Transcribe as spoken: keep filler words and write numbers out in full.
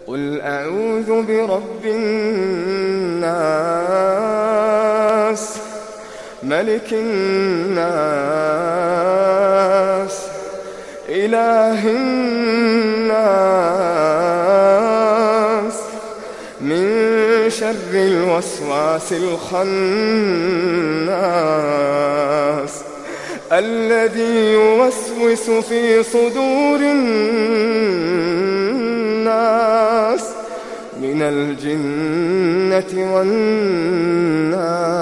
قل أعوذ برب الناس ملك الناس إله الناس من شر الوسواس الخناس الذي يوسوس في صدور الناس من الجنة والناس.